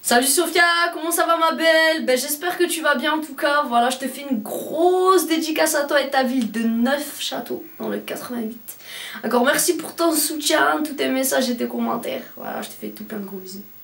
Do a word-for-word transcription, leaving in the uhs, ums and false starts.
Salut Sophia, comment ça va ma belle? Ben j'espère que tu vas bien en tout cas. Voilà, je te fais une grosse dédicace à toi et ta ville de Neufchâteau dans le quatre-vingt-huit. Encore merci pour ton soutien, tous tes messages et tes commentaires. Voilà, je te fais tout plein de gros bisous.